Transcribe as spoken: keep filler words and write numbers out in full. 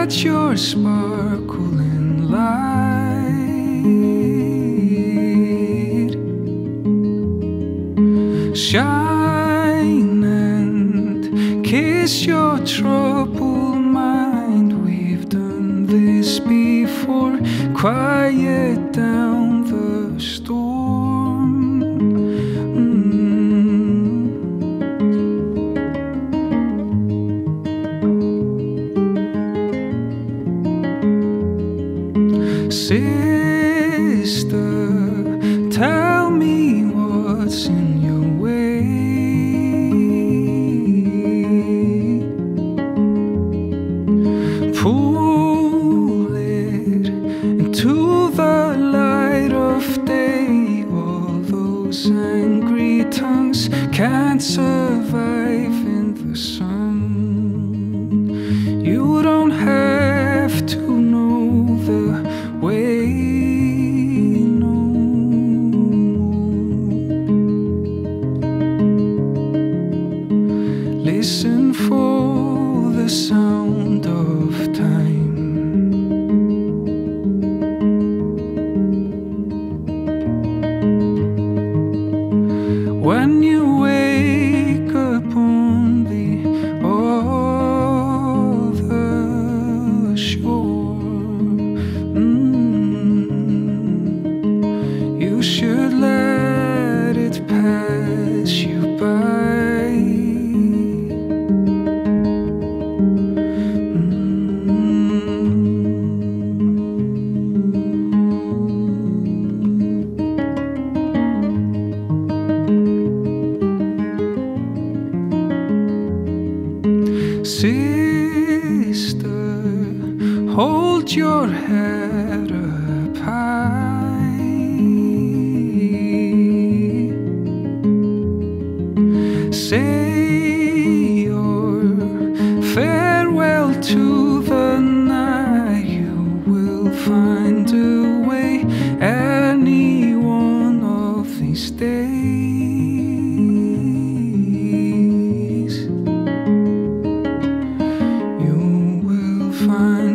let your sparkling light shine and kiss your troubled mind. We've done this before. Quiet down the storm. mm. Sister, tell me what's in your way. Pull it into the light of day. All those angry tongues can't survive in the sun. You don't have to know the way, no. Listen for the sound of time. When you wake up on the other shore, mm, you should let it pass you by. Sister, hold your head up high. Say your farewell to the night. You will find a way any one of these days. You will find